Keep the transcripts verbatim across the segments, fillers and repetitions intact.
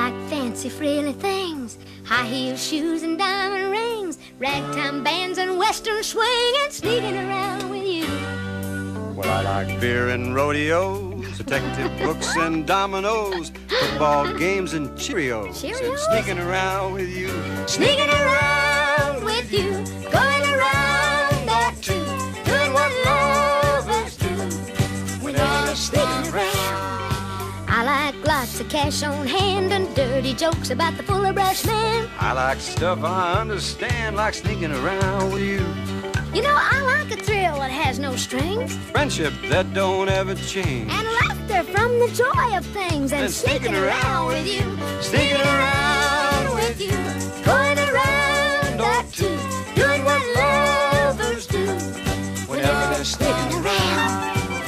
like fancy frilly things, high heel shoes and diamond rings, ragtime bands and western swing, and sneaking around with you. Well, I like beer and rodeos, detective books and dominoes, football games and Cheerios, Cheerios? and sneaking around with you. Sneaking around with you, going around that too, doing what lovers do when they're sneaking around. I like lots of cash on hand and dirty jokes about the Fuller Brush man. I like stuff I understand, like sneaking around with you. You know, I like a thrill that has no strings, Friendship that don't ever change, and laughter from the joy of things, and, and sneaking around with you, sneaking around with you, going around that too, doing what lovers do whenever they're sneaking around.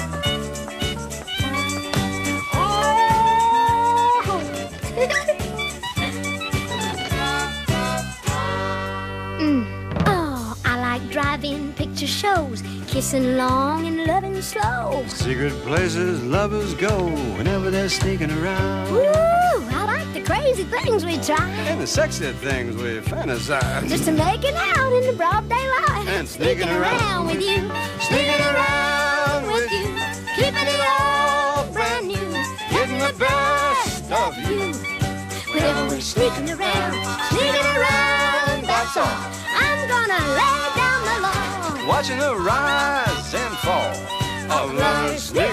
mm. Oh, I like drive-in picture shows, kissing long and loving slow. secret places lovers go whenever they're sneaking around, Woo! I like the crazy things we try, and the sexy things we fantasize, just to make it out in the broad daylight, and sneaking around with you, sneaking around with you, keeping it all brand new, getting the best of you. whenever we're sneaking around, sneaking around, that's all. I'm gonna lay down the law, Watching the rise and fall of lovers.